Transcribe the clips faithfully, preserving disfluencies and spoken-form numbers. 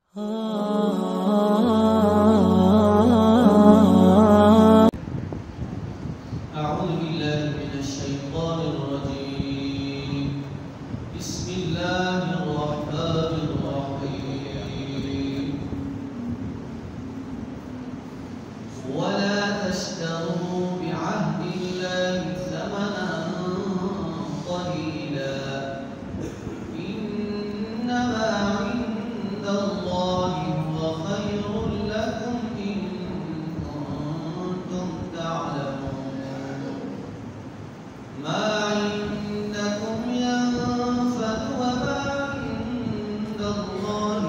أعوذ بالله من الشيطان الرجيم. بسم الله الرحمن الرحيم. ولا تشتروا بعهد الله ثمنا قليلا إنما عند الله هو خير لكم إن كنتم تعلمون. ما عندكم ينفد وما عند الله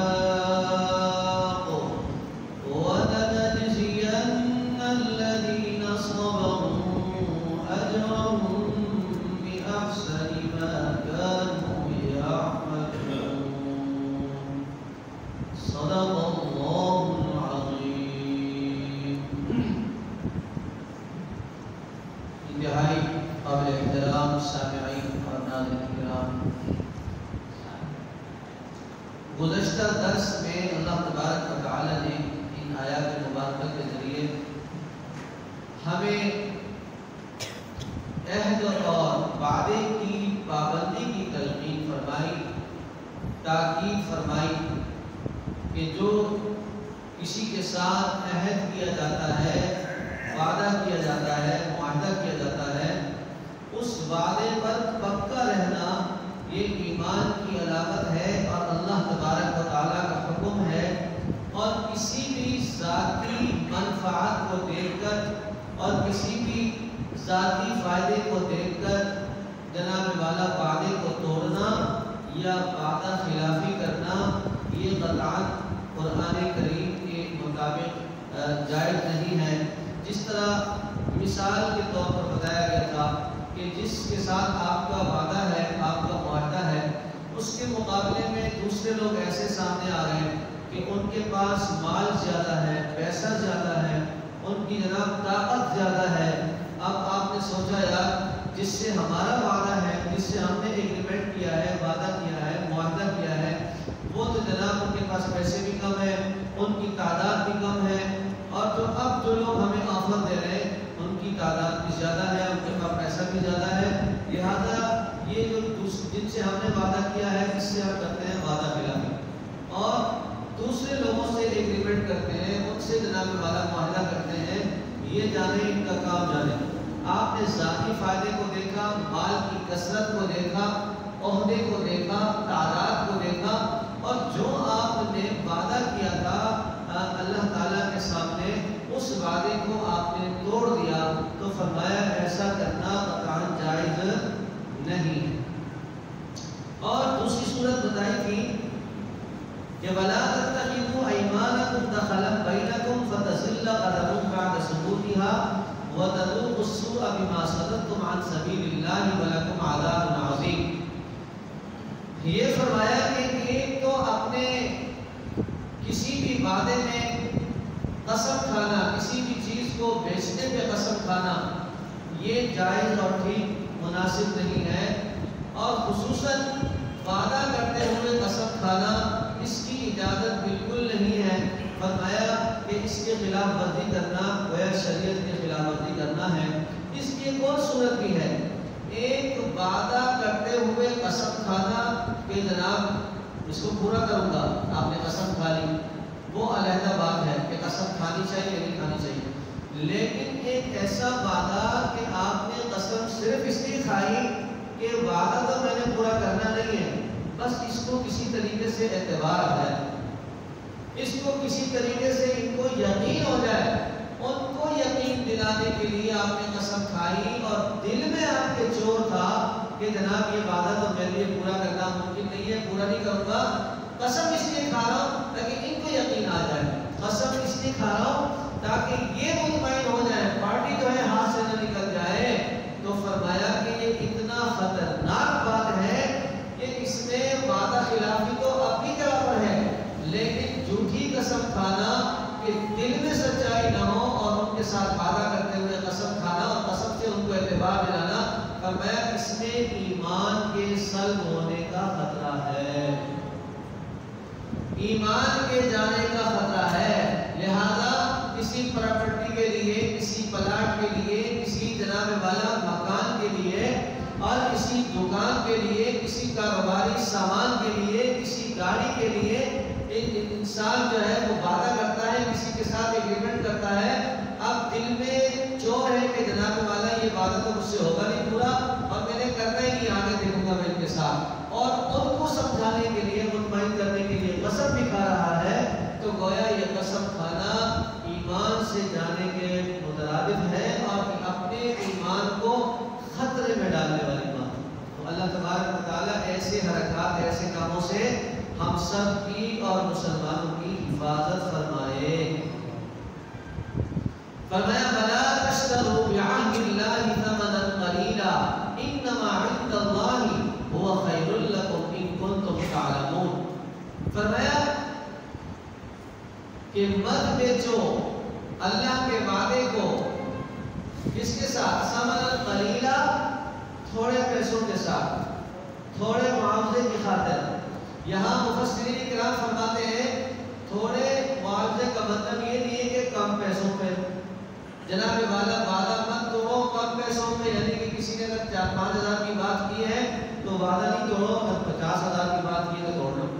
باق ولنجزين الذين صبروا أجرهم بأحسن ما كانوا يعملون. صدق الله العظيم. انتہائی قابل احترام سامعین اور ناظرین کرام، گزشتہ درس میں اللہ تبارک و تعالی نے ان آیات مبارکہ کے ذریعے ہمیں عہد اور وعدے کی پابندی کی تلقین فرمائی، تاکید فرمائی کہ جو کسی کے ساتھ عہد کیا جاتا ہے، وعدہ کیا جاتا ہے، معاہدہ کیا جاتا ہے، اس وعدے پر پکا رہنا یہ ایمان کی علامت ہے اور اللہ تبارک و تعالیٰ کا حکم ہے. اور کسی بھی ذاتی منفعت کو دیکھ کر اور کسی بھی ذاتی فائدے کو دیکھ کر جناب والا وعدے کو توڑنا یا وعدہ خلافی کرنا یہ قطعاً قرآن کریم کے مطابق جائز نہیں ہے. جس طرح مثال کے طور پر بتایا گیا تھا کہ جس کے ساتھ آپ کا وعدہ ہے، آپ کا معاہدہ ہے، اس کے مقابلے میں دوسرے لوگ ایسے سامنے آ رہے ہیں کہ ان کے پاس مال زیادہ ہے، پیسہ زیادہ ہے، ان کی جناب طاقت زیادہ ہے. اب آپ نے سوچا یار جس سے ہمارا وعدہ ہے، جس سے ہم نے ایگریمنٹ کیا ہے، وعدہ کیا ہے، معاہدہ کیا ہے، وہ تو جناب ان کے پاس پیسے بھی کم ہے، ان کی تعداد بھی کم ہے، اور جو اب جو لوگ ہمیں آفر دے رہے ہیں ان کی تعداد بھی زیادہ ہے، ان کے پاس پیسہ بھی زیادہ ہے. لہذا یہ جو جن سے ہم نے وعدہ کیا ہے اس سے ہم کرتے ہیں وعدہ خلافی اور دوسرے لوگوں سے ایگریمنٹ کرتے ہیں، ان سے جناب والا معاہدہ کرتے ہیں. یہ جانے ان کا کام جانے. آپ نے ذاتی فائدے کو دیکھا، مال کی کثرت کو دیکھا، عہدے کو دیکھا، تعداد کو دیکھا، اور جو آپ نے وعدہ کیا تھا اللہ تعالیٰ کے سامنے اس وعدے کو آپ نے توڑ دیا تو فرمایا ایسا کرنا قطعاً جائز نہیں. اور دوسری صورت بتائی تھی کہ وَلَا تَتَّخِذُوا أَيْمَانَكُمْ دَخَلًا بَيْنَكُمْ فَتَزِلَّ قَدَمٌ بَعْدَ ثُبُوتِهَا وَتَذُوقُوا السُّوءَ بِمَا صَدَدتُّمْ عَنْ سَبِيلِ اللَّهِ وَلَكُمْ عَذَابٌ عَظِيمٌ. یہ فرمایا کہ ایک تو اپنے کسی بھی وعدے میں قسم کھانا، کسی بھی چیز کو بیچنے پہ قسم کھانا یہ جائز اور ٹھیک مناسب نہیں ہے. اور خصوصاً وعدہ کرتے ہوئے قسم کھانا اس کی اجازت بالکل نہیں ہے. فرمایا کہ اس کے خلاف ورزی کرنا گویا شریعت کے خلاف ورزی کرنا ہے. اس کی ایک اور صورت بھی ہے، ایک وعدہ کرتے ہوئے قسم کھانا کہ جناب اس کو پورا کروں گا، آپ نے قسم کھا لی، وہ علیحدہ بات ہے کہ قسم کھانی چاہیے نہیں کھانی چاہیے. لیکن ایک ایسا وعدہ کہ آپ نے قسم صرف اس لیے کھائی کہ وعدہ تو میں نے پورا کرنا نہیں ہے، بس اس کو کسی طریقے سے اعتبار آ جائے، اس کو کسی طریقے سے ان کو یقین ہو جائے، ان کو یقین دلانے کے لیے آپ نے قسم کھائی اور دل میں آپ کے چور تھا کہ جناب یہ وعدہ تو میرے لیے پورا کرنا ممکن نہیں ہے، پورا نہیں کروں گا. قسم اس لیے کھا رہا ہوں تاکہ ان کو یقین آ جائے، قسم اس لیے کھا رہا ہوں تاکہ یہ مطمئن ہو جائے، پارٹی جو ہے ہاتھ سے نہ نکل جائے. تو فرمایا کہ یہ اتنا خطرناک بات ہے کہ اس میں وعدہ خلافی تو اپنی جگہ پر ہے، لیکن جھوٹی قسم کھانا کہ دل میں سچائی نہ ہو اور ان کے ساتھ وعدہ کرتے ہوئے قسم کھانا اور قسم سے ان کو اعتبار دلانا، فرمایا اس میں ایمان کے سلب ہونے کا خطرہ ہے. ایمان کے جانے کا خطرہ ہے، لہذا کسی پراپرٹی کے لیے، کسی پلاٹ کے لیے، کسی جناب والا مکان کے لیے اور کسی دکان کے لیے، کسی کاروباری سامان کے لیے، کسی گاڑی کے لیے انسان جو ہے وہ وعدہ کرتا ہے، کسی کے ساتھ ایگریمنٹ کرتا ہے، اب دل میں چور ہے کہ جناب والا یہ وعدہ تو مجھ سے ہوگا نہیں پورا اور میں نے کرنا ہی نہیں، آگے دیکھوں گا میں ان کے ساتھ، اور ان کو سمجھانے کے لیے، مطمئن کرنے کے لیے قسم بھی کھا رہا ہے، تو گویا یہ قسم کھانا ایمان سے جانے کے مترادف ہے اور اپنے ایمان کو خطرے میں ڈالنے والی بات۔ تو اللہ تبارک و تعالیٰ ایسے حرکات، ایسے کاموں سے ہم سب کی اور مسلمانوں کی حفاظت فرمائے۔ فرمایا وَلَا تَشْتَرُوا بِعَهْدِ اللَّهِ ثَمَنًا قَلِيلًا إِنَّمَا عِندَ اللَّهِ هُوَ خَيْرٌ لَكُمْ إِن كُنتُمْ تَعْلَمُونَ۔ فرمایا کہ مت بیچو اللہ کے وعدے کو کس کے ساتھ؟ ثمنًا قلیلا، تھوڑے پیسوں کے ساتھ، تھوڑے معاوضے کی خاطر۔ یہاں مفسرین کرام فرماتے ہیں تھوڑے معاوضے کا مطلب یہ نہیں ہے کہ کم پیسوں پہ، جناب والا وعدہ مت توڑو کم پیسوں پہ، یعنی کہ کسی نے اگر چار پانچ ہزار کی بات کی ہے تو وعدہ نہیں توڑو، اگر پچاس ہزار کی بات کی ہے تو توڑ لو۔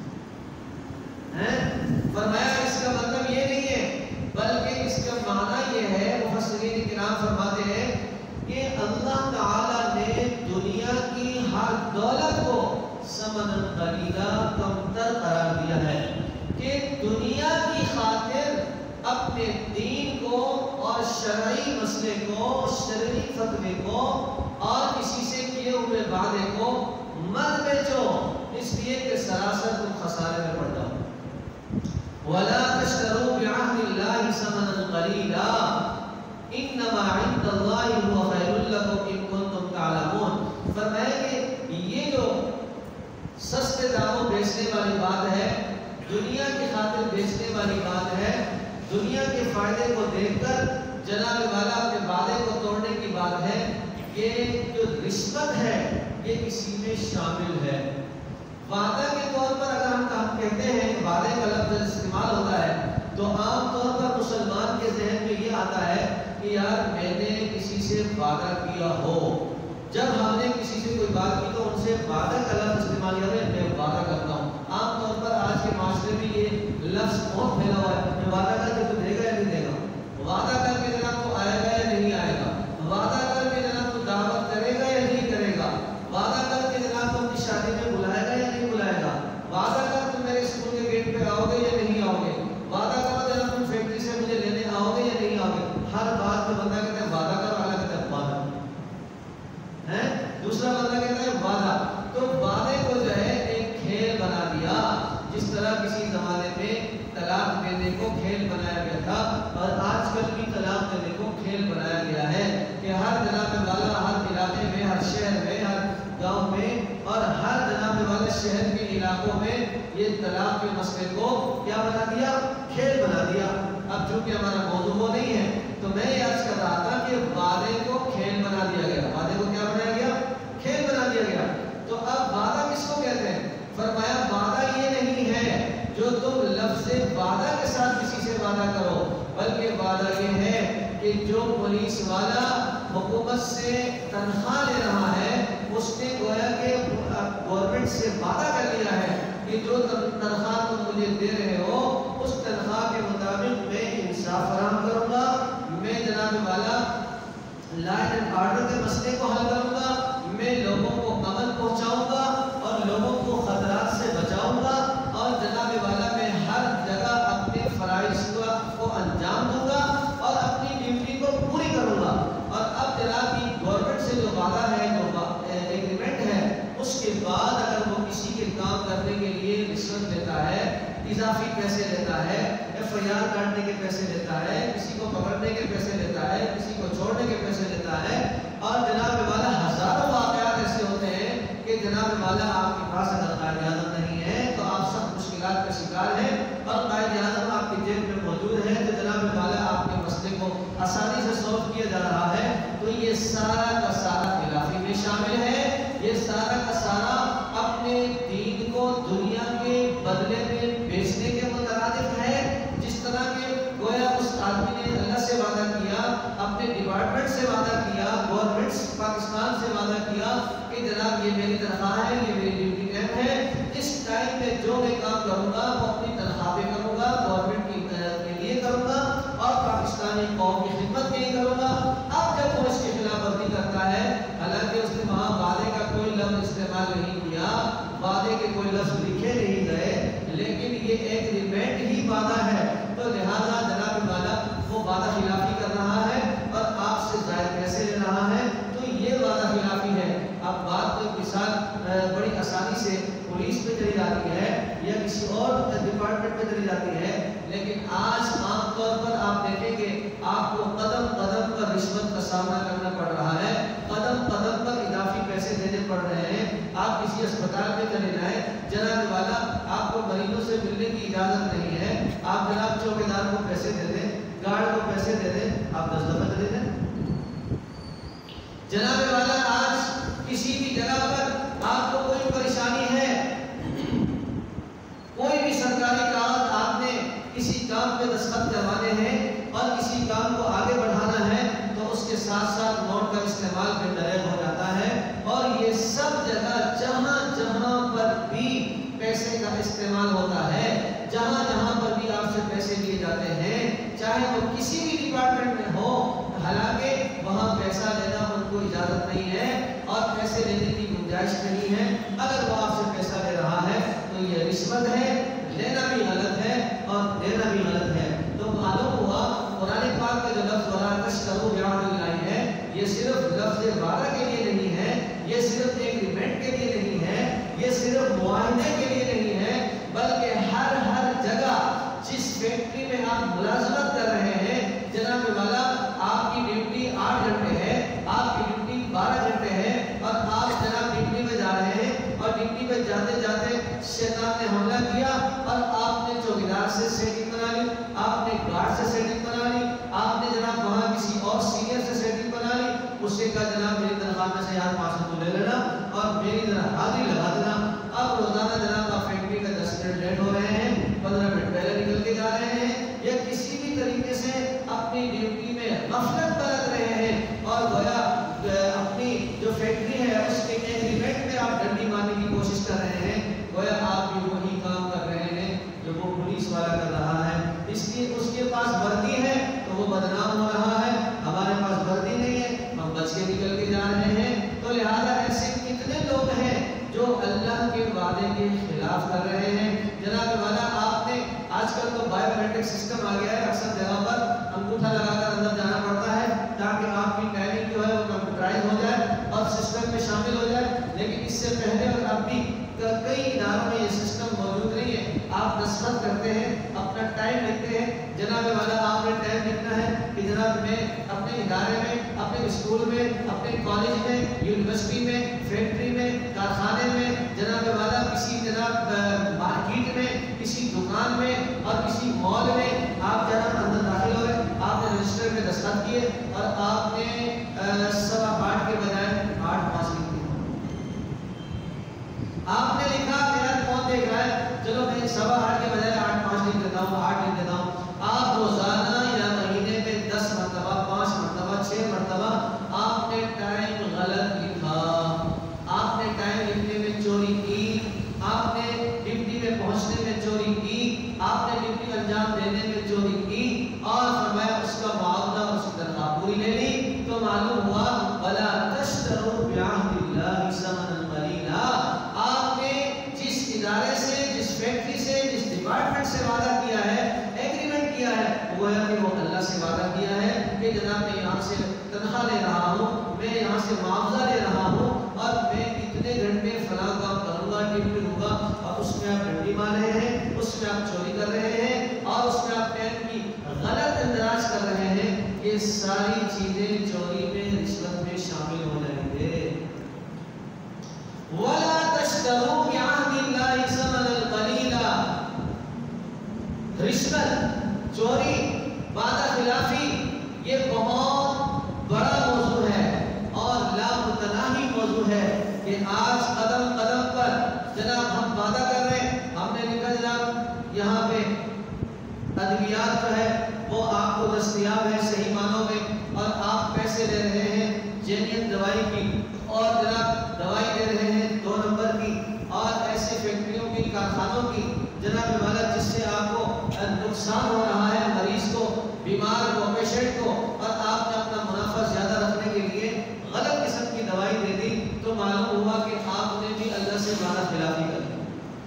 فرمایا اس کا مطلب یہ نہیں ہے، بلکہ اس کا معنی یہ ہے، مفسرین کرام فرماتے ہیں کہ اللہ تعالیٰ نے دنیا کی ہر دولت کو ثمنًا قلیلا، کم تر قرار دیا ہے کہ دنیا کی خاطر اپنے دین کو اور شرعی مسئلے کو، شرعی فتوے کو اور کسی سے کیے ہوئے وعدے کو مت بیچو، اس لیے کہ سراسر تم خسارے میں پڑ جاؤ۔ وَلَا تَشْتَرُوا بِعَهْدِ اللَّهِ ثَمَنًا قَلِيلًا إِنَّمَا عِندَ اللَّهِ هُوَ خَيْرٌ لَكُمْ إِن كُنتُمْ تَعْلَمُونَ۔ فرمایا کہ یہ جو سستے داموں بیچنے والی بات ہے، دنیا کی خاطر بیچنے والی بات ہے، دنیا کے فائدے کو دیکھ کر جناب والا اپنے وعدے کو توڑنے کی بات ہے، یہ جو رشوت ہے یہ اسی میں شامل ہے۔ وعدہ کے طور پر اگر ہم کہتے ہیں کہ وعدے کا لفظ استعمال ہوتا ہے تو عام طور پر مسلمان کے ذہن میں یہ آتا ہے کہ یار میں نے کسی سے وعدہ کیا ہو، جب ہم نے کسی سے کوئی بات کی تو ان سے وعدہ کا لفظ استعمال کیا ہے، میں وعدہ کرتا ہوں۔ عام طور پر آج کے معاشرے میں یہ لفظ بہت پھیلا ہوا ہے، میں وعدہ کر کے تو دے گا یا نہیں دے گا، وعدہ کر کے جناب تو آئے گا یا نہیں آئے گا، وعدہ کر کے جناب تو دعوت کرے گا یا نہیں کرے گا، وعدہ کر کے جناب تو اپنی شادی میں بلائے گا یا نہیں بلائے گا، وعدہ کر تم میرے اسکول کے گیٹ پہ آؤ گے یا نہیں آؤ گے، وعدہ کرو جناب تم فیکٹری سے مجھے لینے آؤ گے یا نہیں آؤ گے۔ ہر بات میں بندہ کہتا ہے وعدہ کرو، اعلیٰ کہتا ہے وعدہ ہے، دوسرا بندہ کہتا ہے وعدہ۔ تو وعدے کو جو ہے ایک کھیل بنا دیا، جس طرح کسی زمانے میں طلاق دینے کو کھیل بنایا گیا تھا اور آج کل بھی طلاق دینے کو کھیل بنایا گیا ہے کہ ہر جناب والا ہر علاقے میں، ہر شہر میں، ہر گاؤں میں اور ہر جناب والے شہر کے علاقوں میں یہ طلاق کے مسئلے کو کیا بنا دیا؟ کھیل بنا دیا۔ اب چونکہ ہمارا موضوع وہ نہیں ہے تو میں یہ عرض کر رہا تھا کہ وعدے کو کھیل بنا دیا گیا، وعدے کو کیا بنایا گیا؟ کھیل بنا دیا گیا۔ تو اب وعدہ کس کو کہتے ہیں؟ فرمایا وعدہ یہ نہیں ہے جو تم لفظ وعدہ کے ساتھ کسی سے وعدہ کرو، بلکہ وعدہ یہ ہے کہ جو پولیس والا حکومت سے تنخواہ لے رہا ہے اس نے گویا کہ گورنمنٹ سے وعدہ کر لیا ہے کہ جو تنخواہ تم مجھے دے رہے ہو اس تنخواہ کے مطابق میں انصاف فراہم کروں گا، میں جناب والا لا اینڈ آرڈر کے مسئلے کو حل کروں گا، میں لوگوں کو امن پہنچاؤں گا اور لوگوں کو خطرات سے بچاؤں گا اور جناب والا میں ہر جگہ اپنے فرائض کو انجام دوں گا اور اپنی ڈیوٹی کو پوری کروں گا۔ اور اب جناب کی گورنمنٹ سے جو وعدہ ہے، جو ایگریمنٹ ہے، اس کے بعد اگر وہ کسی کے کام کرنے کے لیے رشوت لیتا ہے، اضافی پیسے لیتا ہے، ایف آئی آر کاٹنے کے پیسے لیتا ہے، کسی کو پکڑنے کے پیسے لیتا ہے، کسی کو چھوڑنے کے پیسے لیتا ہے، اور جناب والا ہزاروں واقعات ایسے ہوتے ہیں کہ جناب والا آپ کے پاس اگر قائد اعظم نہیں ہے تو آپ سب مشکلات کا شکار ہیں، اور قائد اعظم آپ کی جیب میں موجود ہے تو جناب والا آپ کے مسئلے کو آسانی سے سولو کیا جا رہا ہے۔ تو یہ سارا کا سارا خلافی میں شامل ہے، یہ سارا کا سارا اپنے دین کو دنیا کے بدلے میں کروں گا وہ اپنی تنخواہ پہ کروں گا، گورنمنٹ کے لیے کروں گا اور پاکستانی قوم کی خدمت کے لیے کروں گا۔ اب جب وہ اس کی خلاف ورزی کرتا ہے، حالانکہ اس نے وہاں وعدے کا کوئی لفظ استعمال نہیں کیا، وعدے کے کوئی لفظ لکھے نہیں گئے، لیکن یہ ایگریمنٹ ہی وعدہ ہے، تو لہٰذا جناب والا وہ وعدہ خلافی کر رہا ہے اور آپ سے زائد پیسے لے رہا ہے، تو یہ وعدہ خلافی ہے۔ اب بات تو مثال بڑی آسانی سے پولیس پہ چلی جاتی ہے یا کسی اور ڈپارٹمنٹ پہ چلی جاتی ہے، لیکن آج عام طور پر آپ دیکھیں گے آپ کو قدم قدم پر رشوت کا سامنا کرنا پڑ رہا ہے، قدم قدم پر اضافی پیسے دینے پڑ رہے ہیں۔ آپ کسی اسپتال میں چلے جائیں، جناب والا آپ کو مریضوں سے ملنے کی اجازت نہیں ہے، آپ جناب چوکیدار کو پیسے دے دیں، گارڈ کو پیسے دے دیں، آپ دس دفعہ چلے جائیں۔ جناب والا آج کسی بھی جگہ پر آپ کو کوئی پریشانی ہے، کوئی بھی سرکاری کام آپ نے کسی کام پہ دستخط کروانے ہیں اور کسی کام کو آگے بڑھانا ہے، تو اس کے ساتھ ساتھ نوٹ کا استعمال بے دریغ ہو جاتا ہے، اور یہ سب جگہ جہاں جہاں پر بھی پیسے کا استعمال ہوتا ہے، جہاں جہاں پر بھی آپ سے پیسے لیے جاتے ہیں، چاہے وہ کسی بھی ڈپارٹمنٹ میں ہو، حالانکہ وہاں پیسہ لینا ان کو اجازت نہیں ہے اور پیسے لینے کی گنجائش نہیں ہے۔ اگر وہ آپ سے پیسہ لے رہا ہے تو یہ رشوت ہے، لینا بھی غلط ہے اور دینا بھی غلط ہے۔ تو معلوم ہوا قرآن پاک کا جو لفظ وَلَا تَشْتَرُوا بِعَهْدِ اللَّهِ ہے، یہ صرف لفظ وعدہ کے لیے نہیں ہے، یہ صرف ایگریمنٹ کے لیے نہیں ہے، یہ صرف معاہدے کے لیے نہیں ہے، بلکہ ہر ہر جگہ جس فیکٹری میں آپ ملازمت کر رہے ہیں، جناب والا آپ کی ڈیوٹی آٹھ گھنٹے ہے، آپ کی ڈیوٹی بارہ گھنٹے ہے، اور آپ جناب ڈیوٹی میں جا رہے ہیں اور ڈیوٹی میں جاتے جاتے شیطان نے حملہ کیا اور آپ نے چوکیدار سے سیٹنگ بنا لی، آپ نے گارڈ سے سیٹنگ بنا لی، آپ نے جناب وہاں کسی اور سینئر سے سیٹنگ بنا لی، اس سے کہا جناب میری تنخواہ میں سے یار پانچ سو تو لے لینا اور میری ذرا حاضری لگا دینا۔ اب روزانہ جناب آپ فیکٹری کا دس منٹ لیٹ ہو رہے ہیں، پندرہ منٹ پہلے نکل کے جا رہے ہیں، یا کسی بھی طریقے سے اپنی ڈیوٹی میں غفلت برت رہے ہیں اور گویا اپنی جو فیکٹری ہے اس کے ایگریمنٹ میں آپ ڈنڈی مارنے کی کوشش کر رہے ہیں، گویا آپ بھی وہی کام کر رہے ہیں جو وہ پولیس والا کر رہا ہے۔ اس لیے اس کے پاس وردی ہے تو وہ بدنام ہو رہا ہے، ہمارے پاس وردی نہیں ہے، ہم بچ کے نکل کے جا رہے ہیں۔ تو لہٰذا ایسے کتنے لوگ ہیں جو اللہ کے وعدے کے خلاف کر رہے ہیں۔ جناب والا آپ نے آج کل تو بایو میٹرک سسٹم آ گیا ہے، اکثر جگہ پر انگوٹھا لگا کر اندر جانا پڑتا ہے تاکہ آپ کی ٹائمنگ جو ہے وہ کمپیوٹرائز ہو جائے اور سسٹم میں شامل ہو جائے، لیکن اس سے پہلے اور اب بھی کئی اداروں میں یہ سسٹم موجود نہیں ہے۔ آپ دستخط کرتے ہیں، اپنا ٹائم لکھتے ہیں، جناب والا آپ نے ٹائم لکھنا ہے کہ جناب میں اپنے ادارے میں، اپنے اسکول میں، اپنے کالج میں، یونیورسٹی میں، فیکٹری میں، کارخانے میں، جناب والا کسی جناب مارکیٹ میں، کسی دکان میں اور کسی مال میں آپ جناب اندر داخل ہو گئے، آپ نے رجسٹر میں دستخط کیے اور آپ نے سوا آٹھ کے بجائے آٹھ پانچ لکھ دیا۔ آپ نے لکھا میرا کون دیکھ رہا ہے، چلو میں سوا آٹھ کے بجائے آٹھ پانچ لکھ دیتا ہوں، آٹھ لکھ دیتا ہوں۔ آپ روزانہ یا مہینے میں دس مرتبہ، پانچ مرتبہ، چھ مرتبہ آپ نے ٹائم غلط لکھا، آپ نے ٹائم لکھنے میں چوری کی، آپ نے ڈیوٹی میں پہنچنے میں چوری کی، آپ نے ڈیوٹی انجام دینے میں چوری کی اور فرمایا اس کا معاوضہ اس کی تنخواہ پوری لے لی، تو معلوم ہوا وَلَا تَشْتَرُوا بِعَهْدِ اللَّهِ ثَمَنًا قَلِيلًا۔ آپ نے جس ادارے سے، جس فیکٹری سے، جس ڈپارٹمنٹ سے وعدہ کیا ہے، ایگریمنٹ کیا ہے، وہ ہے کہ وہ اللہ سے وعدہ کیا ہے کہ جناب میں یہاں سے تنخواہ لے رہا ہوں، میں یہاں سے معاوضہ لے رہا ہوں اور میں اتنے گھنٹے فلاں کام کروں گا، ڈیوٹی ہوگا، اور اس میں آپ ڈنڈی مار رہے ہیں، اس میں آپ چوری کر رہے ہیں اور اس میں آپ ٹائم کی غلط اندراج کر رہے ہیں، یہ ساری چیزیں چوری میں، رشوت میں شامل ہو جائیں گے۔ وَلَا تَشْتَرُوا بِعَهْدِ اللَّهِ ثَمَنًا قَلِيلًا۔ رشوت، چوری، وعدہ خلافی یہ بہت بڑا موضوع ہے اور لامتناہی موضوع ہے کہ آج قدم قدم پر جناب ہم وعدہ کر رہے ہیں، ہم نے لکھا جناب یہاں پہ ادویات جو ہے وہ آپ کو دستیاب ہے صحیح معنوں میں، اور آپ پیسے لے رہے ہیں جینین دوائی کی اور جناب دوائی لے رہے ہیں دو نمبر کی، اور ایسے فیکٹریوں کی، کارخانوں کی جناب نقصان ہو رہا ہے مریض کو، بیمار کو، پیشنٹ کو، اور آپ نے اپنا منافع زیادہ رکھنے کے لیے غلط قسم کی دوائی دے دی، تو معلوم ہوا کہ آپ نے بھی اللہ سے وعدہ خلافی کر دی،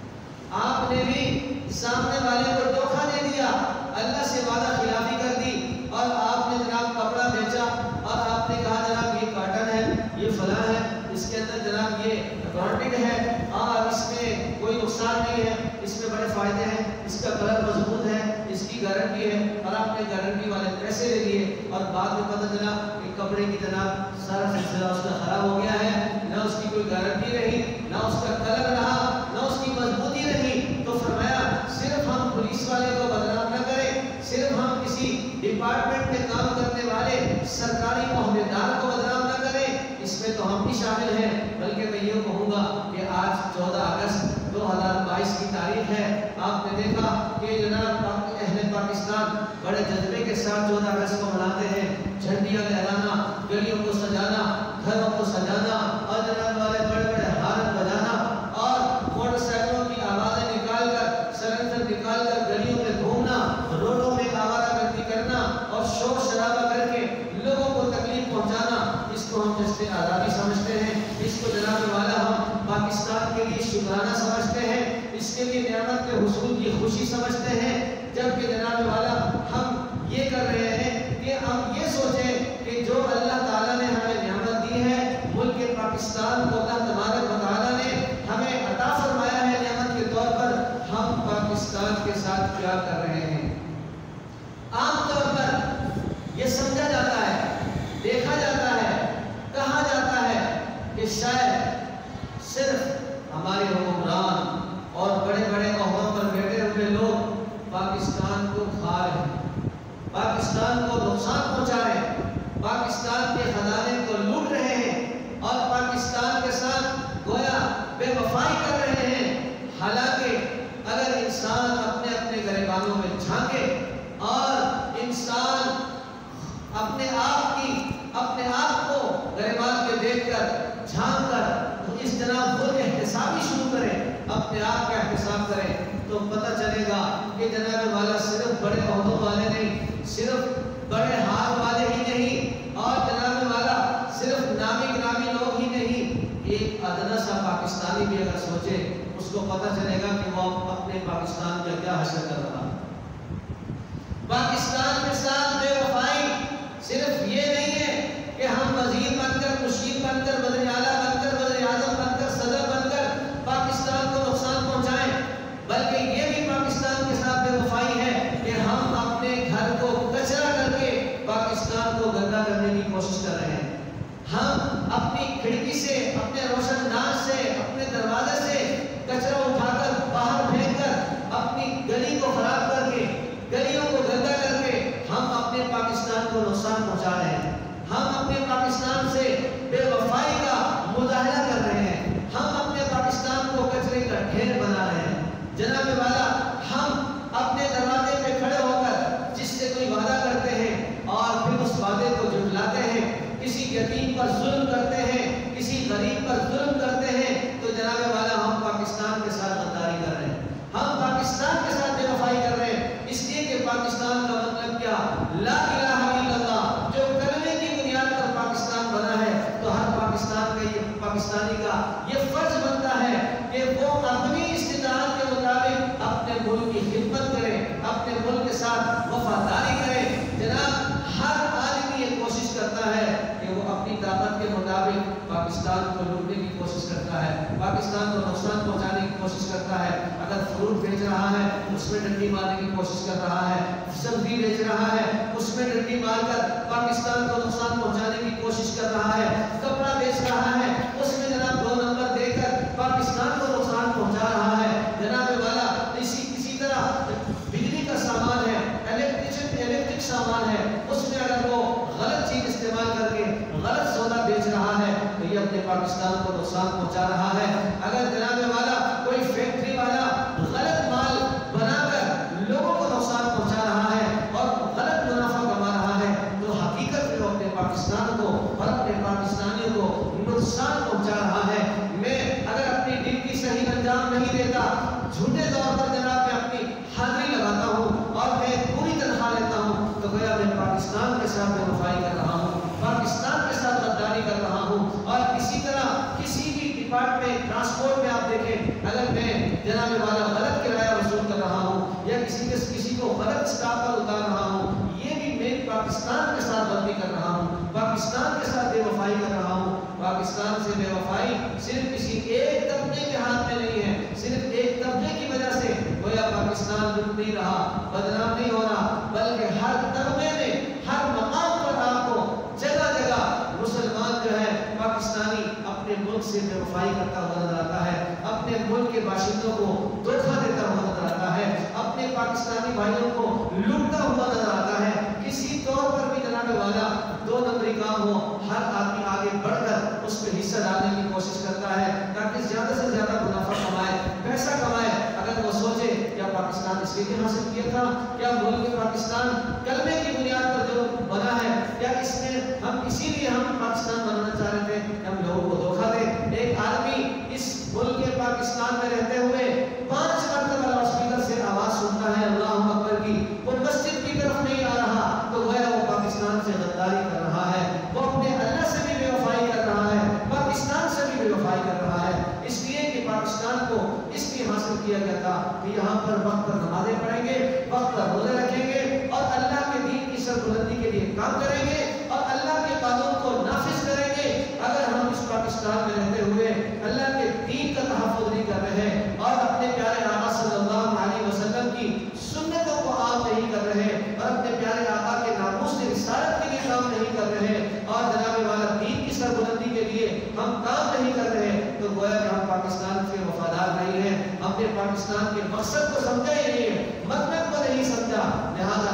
آپ نے بھی سامنے والے کو دھوکہ دے دیا، اللہ سے وعدہ خلافی کر دی، اور آپ نے جناب کپڑا بیچا اور آپ نے کہا جناب یہ کاٹن ہے، یہ فلاں ہے، اس کے اندر جناب یہ برانڈڈ ہے اور اس میں کوئی نقصان نہیں ہے، اس میں بڑے فائدے ہیں، اس کا کلر مضبوط ہے، اس کی گارنٹی ہے، اور آپ نے گارنٹی والے پیسے لے لیے، اور بعد میں پتہ چلا کہ کپڑے کی جناب سارا سلسلہ اس کا خراب ہو گیا ہے، نہ اس کی کوئی گارنٹی رہی، نہ اس کا کلر رہا، نہ اس کی مضبوطی رہی۔ تو فرمایا صرف ہم پولیس والے کو بدنام نہ کریں، صرف ہم کسی ڈپارٹمنٹ میں کام کرنے والے سرکاری عہدیدار کو بدنام نہ کریں، اس میں تو ہم بھی شامل ہیں، بلکہ میں یہ کہوں گا کہ آج چودہ اگست دو ہزار بائیس کی تاریخ ہے، آپ نے دیکھا کہ جناب اہل پاکستان بڑے جذبے کے ساتھ چودہ اگست کو مناتے ہیں، جھنڈیاں لہرانا، گلیوں کو سجانا، گھروں کو سجانا، اور جناب والے بڑے بڑے ہارن بجانا، اور موٹر سائیکلوں کی آوازیں نکال کر، سلنسر نکال کر گلیوں میں گھومنا، روڈوں میں آوارہ گردی کرنا اور شور شرابہ کر کے لوگوں کو تکلیف پہنچانا، اس کو ہم جشن آزادی سمجھتے ہیں، اس کو جناب والا ہم پاکستان کے لیے شکرانہ سمجھتے ہیں، اس کے لیے نعمت کے حصول کی خوشی سمجھتے ہیں، جبکہ جناب والا ہم یہ کر رہے ہیں کہ ہم یہ سوچیں کہ جو اللہ تعالیٰ نے ہمیں نعمت دی ہے، ملک پاکستان کو اللہ تبارک و تعالیٰ نے ہمیں عطا فرمایا ہے نعمت کے طور پر، ہم پاکستان کے ساتھ کیا کر رہے ہیں۔ عام طور پر یہ سمجھا جاتا ہے، دیکھا جاتا ہے، کہا جاتا ہے کہ شاید صرف ہمارے حکمران اور بڑے بڑے عہدوں پر بیٹھے ہوئے لوگ پاکستان کو کھا رہے ہیں، پاکستان کو نقصان پہنچا رہے ہیں، پاکستان کے خزانے کو لوٹ رہے ہیں، اور پاکستان کے ساتھ گویا بے وفائی کر رہے ہیں۔ حالانکہ اگر انسان اپنے اپنے گریبانوں میں جھانکے اور انسان اپنے آپ کی اپنے آپ کو گریبان کے دیکھ کر جھانک کر اس جناب خود احتسابی شروع کرے، اپنے آپ کا احتساب کرے، تو پتہ چلے گا کہ جناب والا صرف بڑے عہدوں والے نہیں، صرف بڑے ہاتھ والے ہی نہیں، اور جناب والا صرف نامی گرامی لوگ ہی نہیں، ایک ادنا سا پاکستانی بھی اگر سوچے اس کو پتہ چلے گا کہ وہ اپنے پاکستان کا کیا حشر کر رہا ہے۔ پاکستان کے ساتھ بے وفائی صرف یہ نہیں ہے کہ ہم وزیر بن کر، مشیر بن کر، وزیر اعلیٰ بن کر، وزیر اعظم بن کر، صدر بن کر پاکستان کو نقصان پہنچائیں، بلکہ یہ بھی پاکستان کے ساتھ بے وفائی ہے کہ ہم اپنے گھر کو کچرا کر کے پاکستان کو گندا کرنے کی کوشش کر رہے ہیں۔ ہم اپنی کھڑکی سے، اپنے روشن دان سے، اپنے دروازے سے کچرا اٹھا کر باہر پھینک کر اپنی گلی کو خراب کر کے، گلیوں کو گندا کر کے ہم اپنے پاکستان کو نقصان پہنچا رہے ہیں۔ ہم اپنے پاکستان سے بے وفائی کا مظاہرہ کر رہے ہیں، ہم اپنے پاکستان کو کچرے کا ڈھیر بنا رہے ہیں۔ جناب والا ہم اپنے دروازے پہ کھڑے ہو کر جس سے کوئی وعدہ کرتے ہیں اور پھر اس وعدے کو جھٹلاتے ہیں، کسی یتیم پر ظلم کرتے ہیں، کسی غریب پر ظلم کرتے ہیں، تو جناب والا ہم پاکستان کے ساتھ غداری کر رہے ہیں، ہم پاکستان کے ساتھ بے وفائی کر رہے ہیں، اس لیے کہ پاکستان کا مطلب کیا؟ لا الہ الا اللہ، جو کلمے کی بنیاد پر پاکستان بنا ہے، تو ہر پاکستان کا یہ پاکستانی کا یہ فرض بنتا ہے کہ وہ اپنی استطاعت کے مطابق اپنے ملک کی خدمت کرے، اپنے ملک کے ساتھ وفاداری کرے۔ جناب ہر آدمی یہ کوشش کرتا ہے کہ وہ اپنی طاقت کے مطابق پاکستان کو لوٹنے کی کوشش کرتا ہے، پاکستان کو نقصان پہنچانے کی کوشش کرتا ہے۔ اگر فروٹ بیچ رہا ہے اس میں ڈنڈی مارنے کی کوشش کر رہا ہے، سبزی بیچ رہا ہے اس میں ڈنڈی مار کر پاکستان کو نقصان پہنچانے کی کوشش کر رہا ہے، کپڑا بیچ رہا ہے اس میں جناب دو نمبر دے کر پاکستان کو نقصان پہنچا رہا ہے۔ جناب والا اسی اسی طرح بجلی کا سامان ہے، الیکٹریشن الیکٹرک سامان ہے، اس میں اگر وہ غلط چیز استعمال کر کے غلط سودا بیچ رہا ہے تو یہ اپنے پاکستان کو نقصان پہنچا رہا ہے۔ اگر جناب والا کوئی فیکٹری والا غلط مال بنا کر لوگوں کو نقصان پہنچا رہا ہے اور غلط منافع کما رہا ہے تو حقیقت میں وہ اپنے پاکستان کو اور اپنے پاکستانیوں کو نقصان پہنچا رہا ہے۔ میں اگر اپنی ڈیوٹی صحیح انجام نہیں دیتا، جھوٹے طور پر جناب میں اپنی حاضری لگاتا ہوں اور میں جناب والا غلط کرایہ وصول کر رہا ہوں یا کسی کے کسی کو غلط اسٹاف پر اتار رہا ہوں، یہ بھی میں پاکستان کے ساتھ غلطی کر رہا ہوں، پاکستان کے ساتھ بے وفائی کر رہا ہوں۔ پاکستان سے بے وفائی صرف کسی ایک طبقے کے ہاتھ میں نہیں ہے، صرف ایک طبقے کی وجہ سے گویا پاکستان لٹ نہیں رہا، بدنام نہیں ہو رہا، بلکہ ہر طبقے میں ہر مقام پر آپ کو جگہ جگہ مسلمان جو ہے پاکستانی اپنے ملک سے بے وفائی کرتا ہوا نظر آتا ہے، اپنے ملک کے باشندوں کو دھوکہ دیتا ہوا نظر آتا ہے، اپنے پاکستانی بھائیوں کو لوٹتا ہوا نظر آتا ہے۔ کسی طور پر بھی جناب والا دو نمبری کام ہو، ہر آدمی آگے بڑھ کر اس پہ حصہ ڈالنے کی کوشش کرتا ہے تاکہ زیادہ سے زیادہ منافع کمائے، پیسہ کمائے۔ اگر وہ سوچے کیا پاکستان اس لیے حاصل کیا تھا، کیا ملک پاکستان کلمے کی بنیاد پر جو بنا ہے، کیا اس میں ہم اسی لیے ہم پاکستان بنانا چاہ رہے تھے کہ ہم لوگوں کو دھوکہ دیں؟ ایک آدمی اس ملک پاکستان میں رہتے ہوئے پانچ مرتبہ لاؤڈ اسپیکر سے آواز سنتا ہے اللہ اکبر کی، وہ مسجد کی طرف نہیں آ رہا تو گویا وہ پاکستان سے غداری کر رہا ہے، وہ اپنے اللہ سے بھی بے وفائی کر رہا ہے، پاکستان سے بھی بے وفائی کر رہا ہے، اس لیے کہ پاکستان کو اس لیے حاصل کیا گیا تھا کہ یہاں پر وقت پر نمازیں پڑھیں گے، وقت پر روزے رکھیں گے اور اللہ کے دین کی سربلندی کے لیے کام کریں گے اور اللہ کے قانون کو نافذ کریں گے۔ اگر ہم اس پاکستان میں رہتے ہوئے اللہ کے دین کا تحفظ نہیں کر رہے اور اپنے پیارے آقا صلی اللہ علیہ وسلم کی سنتوں کو عام نہیں کر رہے اور اپنے پیارے آقا کے ناموس رسالت کے لیے کام نہیں کر رہے اور جناب والا دین کی سربلندی کے لیے ہم کام نہیں کر رہے تو گویا کہ ہم پاکستان کے وفادار نہیں ہیں، ہم نے پاکستان کے مقصد کو سمجھا ہی نہیں ہے، مطلب کو نہیں سمجھا۔ لہذا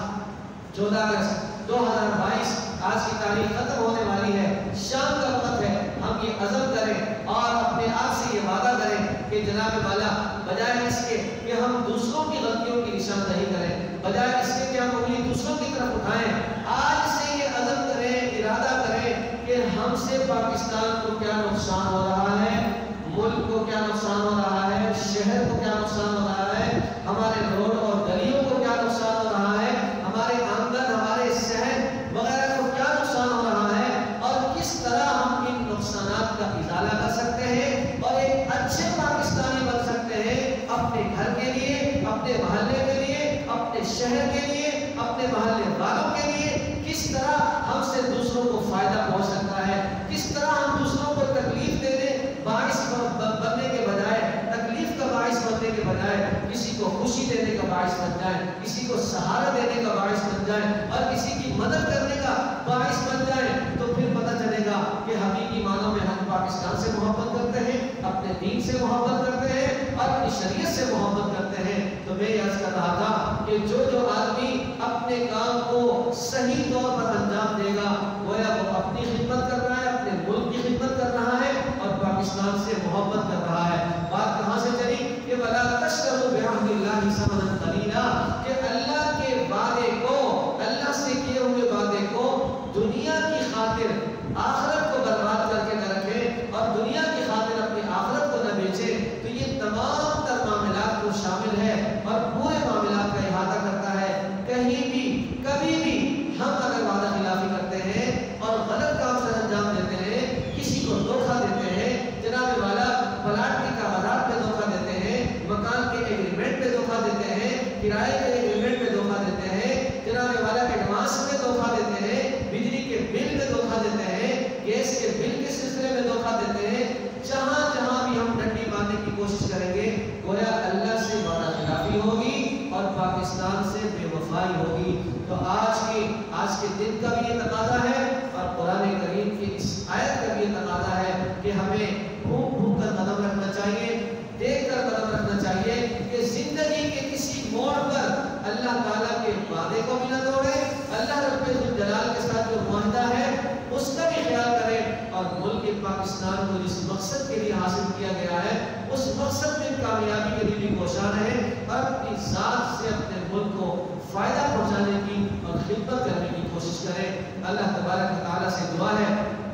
آج چودہ اگست دو ہزار بائیس آج کی تاریخ ختم ہونے والی ہے، شام کا وقت ہے، ہم یہ عزم کریں اور اپنے آپ سے یہ وعدہ کریں کہ جناب والا بجائے اس کے کہ ہم دوسروں کی غلطیوں کی نشاندہی کریں، بجائے اس کے کہ ہم انگلی دوسروں کی طرف اٹھائیں، آج سے یہ عزم کریں، ارادہ کریں کہ ہم سے پاکستان کو کیا نقصان ہو رہا ہے، ملک کو کیا نقصان ہو رہا ہے، شہر کو کیا نقصان ہو رہا ہے، ہمارے روڈ اور گلیوں کو کیا نقصان ہو رہا ہے، ہمارے آنگن، ہمارے صحن وغیرہ کو کیا نقصان ہو رہا ہے اور کس طرح ہم ان نقصانات کا ازالہ کر سکتے ہیں اور ایک اچھے پاکستانی بن سکتے ہیں اپنے گھر کے لیے، اپنے محلے کے لیے، اپنے شہر کے لیے، اپنے محلے والوں کے لیے، کس طرح ہم سے دوسروں کو فائدہ پہنچ سکتا ہے، کس طرح ہم دوسروں کو تکلیف دے دیں باعث بننے کے بجائے، تکلیف کا باعث بننے کے بجائے کسی کو خوشی دینے کا باعث بن جائے، کسی کو سہارا دینے کا باعث بن جائے اور کسی کی مدد کرنے کا باعث بن جائے، تو پھر پتہ چلے گا کہ حقیقی معنوں میں ہم پاکستان سے محبت کرتے ہیں، اپنے دین سے محبت کرتے ہیں اور اپنی شریعت سے محبت کرتے ہیں۔ تو میں یہ عرض کر رہا تھا کہ جو جو آدمی اپنے کام کو صحیح طور پر انجام دے گا گویا وہ اپنی خدمت کر رہا ہے، اپنے ملک کی خدمت کر رہا ہے اور پاکستان سے محبت کر رہا ہے۔ بات کہاں سے چلی کہ وَلَا تَشْتَرُوا بِعَهْدِ اللَّهِ ثَمَنًا قَلِيلًا، کہ اللہ کے وعدے کو، اللہ سے کیے ہوئے وعدے کو دنیا کی خاطر آخرت کو برباد کر کے نہ رکھیں اور دنیا کی خاطر اپنی آخرت کو نہ بیچیں۔ تو یہ تمام تر معاملات کو شامل ہے اور پورے معاملات کا احاطہ کرتا ہے۔ کہیں بھی کبھی بھی ہم اگر وعدہ خلافی کرتے ہیں اور غلط کام سے انجام دیتے ہیں، کسی کو دھوکہ دیتے ہیں، جناب والا پلاٹ کے کاغذات پہ دھوکہ دیتے ہیں، مکان کے ایگریمنٹ پہ دھوکہ دیتے ہیں، کرائے کے ایگریمنٹ پہ دھوکہ دیتے ہیں، جناب والا ایڈوانس پہ دھوکہ دیتے ہیں، بجلی کے بل پہ دھوکہ دیتے ہیں، گیس کے بل کے سلسلے میں دھوکہ دیتے ہیں، جہاں جہاں بھی ہم ڈنڈی مارنے کی کوشش کریں گے گویا اللہ سے وعدہ خلافی ہوگی اور پاکستان سے بے وفائی ہوگی۔ تو آج کے آج کے دن کا بھی یہ تقاضا ہے اور قرآن کریم کی اس آیت کا بھی یہ تقاضا ہے کہ ہمیں بھوک بھوک کر قدم رکھنا چاہیے، دیکھ کر قدم رکھنا چاہیے کہ زندگی کے کسی موڑ پر اللہ تعالیٰ کے وعدے کو بھی نہ توڑے، اللہ رب الجلال کے ساتھ جو معاہدہ ہے اس کا بھی خیال کریں اور ملک پاکستان کو جس مقصد کے لیے حاصل کیا گیا ہے اس مقصد میں کامیابی کے لیے بھی کوشاں رہیں اور اپنی ذات سے اپنے ملک کو فائدہ پہنچانے کی اور خدمت کرنے کی کوشش کریں۔ اللہ تبارک و تعالیٰ سے دعا ہے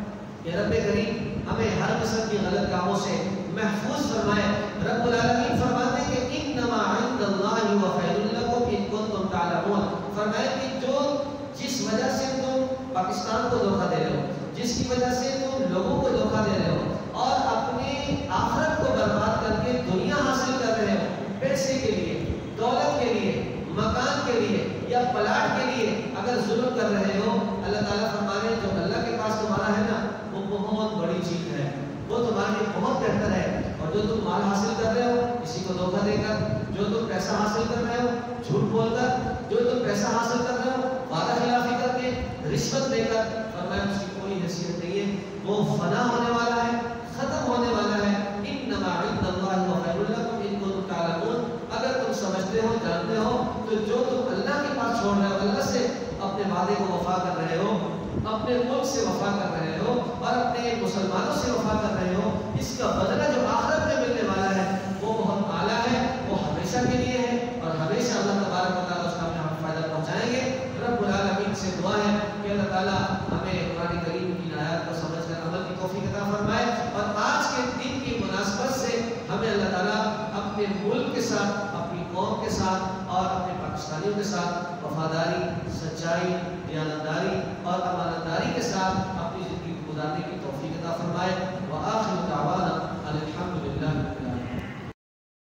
کہ رب کریم ہمیں ہر قسم کی غلط کاموں سے محفوظ فرمائے۔ رب العالمین فرماتے ہیں کہ انما عند اللہ و خیر لکم ان کنتم تعلمون، فرمائے کہ جو جس وجہ سے تم پاکستان کو دھوکہ دے رہے ہو، جس کی وجہ سے تم لوگوں کو دھوکہ دے رہے ہو اور اپنے آخرت کو برباد کر کے دنیا حاصل کر رہے پیسے کے لیے، دولت کے لیے، مکان کے لیے یا پلاٹ کے لیے اگر ظلم کر رہے ہو، اللہ تعالیٰ فرمانے جو اللہ کے پاس تمہارا ہے نا وہ بہت بڑی چیز ہے، وہ تمہارے لیے بہت بہتر ہے۔ اور جو تم مال حاصل کر رہے ہو کسی کو دھوکہ دے کر، جو تم پیسہ حاصل کر رہے ہو جھوٹ بول کر، جو تم پیسہ حاصل کر رہے ہو وعدہ خلافی کر کے، رشوت دے کر، فرمایا اس کی کوئی حیثیت نہیں ہے، وہ فنا ہونے والا ہے، ختم ہونے والا ہے۔ انما عند اللہ خیر لکم ان کنتم تعلمون، اگر تم سمجھتے ہو جانتے ہو تو جو تم اللہ کے پاس چھوڑ رہے ہو، اللہ سے اپنے وعدے کو وفا کر رہے ہو، اپنے ملک سے وفا کر رہے ہو اور اپنے مسلمانوں سے وفا کر رہے ہو، اس کا بدلہ جو آخرت میں ملنے والا ہے وہ بہت اعلیٰ ہے، وہ ہمیشہ کے لیے ہے اور ہمیشہ اللہ تبارک و تعالیٰ اس کا ہمیں فائدہ پہنچائیں گے۔ رب العالمین سے دعا ہے کہ اللہ تعالیٰ ہمیں قرآن کریم کی آیات کو سمجھ کر عمل کی توفیق عطا فرمائے، اور آج کے دن کی مناسبت سے ہمیں اللہ تعالیٰ اپنے ملک کے ساتھ، اپنی قوم کے ساتھ اور اپنے پاکستانیوں کے ساتھ وفاداری، سچائی، دیانتداری اور امانتداری کے ساتھ اپنی زندگی گزارنے کی توفیق عطا فرمائے۔ وآخر دعوانا الحمدللہ۔